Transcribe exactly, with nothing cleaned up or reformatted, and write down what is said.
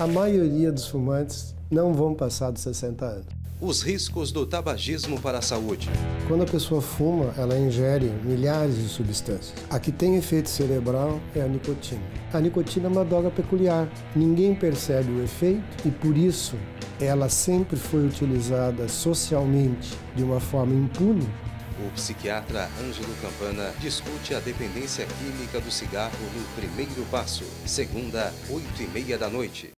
A maioria dos fumantes não vão passar dos sessenta anos. Os riscos do tabagismo para a saúde. Quando a pessoa fuma, ela ingere milhares de substâncias. A que tem efeito cerebral é a nicotina. A nicotina é uma droga peculiar. Ninguém percebe o efeito e, por isso, ela sempre foi utilizada socialmente de uma forma impune. O psiquiatra Ângelo Campana discute a dependência química do cigarro no Primeiro Passo, segunda, oito e meia da noite.